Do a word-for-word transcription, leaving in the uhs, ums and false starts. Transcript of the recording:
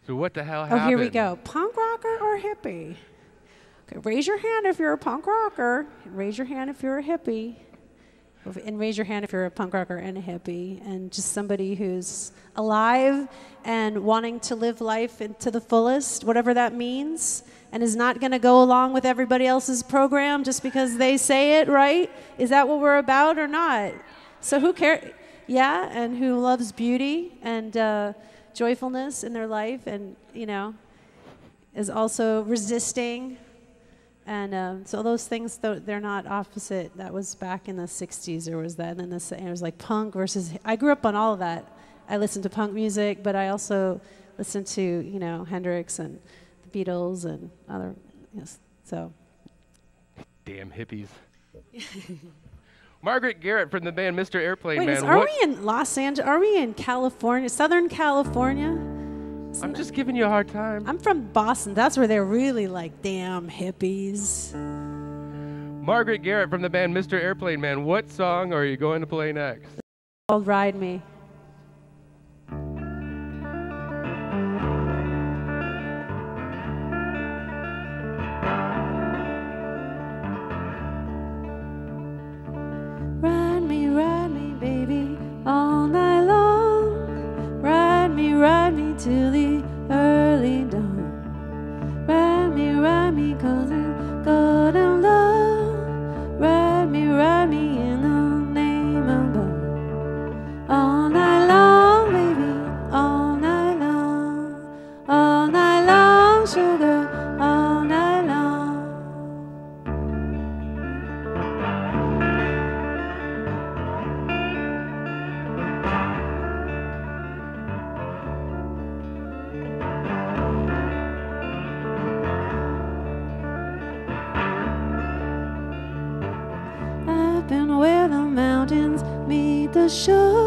So what the hell Oh, happened? here we go. Punk rocker or hippie? Okay, raise your hand if you're a punk rocker. Raise your hand if you're a hippie. And raise your hand if you're a punk rocker and a hippie. And just somebody who's alive and wanting to live life to the fullest, whatever that means, and is not going to go along with everybody else's program just because they say it, right? Is that what we're about or not? So who cares? Yeah, and who loves beauty and uh, joyfulness in their life, and, you know, is also resisting. And um, so those things, though, they're not opposite. That was back in the sixties. There was that, and then this, and it was like punk versus. I grew up on all of that. I listened to punk music, but I also listened to, you know, Hendrix and the Beatles and other. Yes, so. Damn hippies. Margaret Garrett from the band Mister Airplane Wait, Man. is, are what? we in Los Angeles? Are we in California, Southern California? I'm just giving you a hard time. I'm from Boston. That's where they're really like, damn hippies. Margaret Garrett from the band Mister Airplane Man. What song are you going to play next? It's called Ride Me. Ride me, ride me, baby, all night long. Ride me, ride me till the early dawn. Ride me, ride me, cause it's good and love. Ride me, ride me in the name of love. All night long, baby, all night long. All night long, sugar, all night long. I've been where the mountains meet the shore.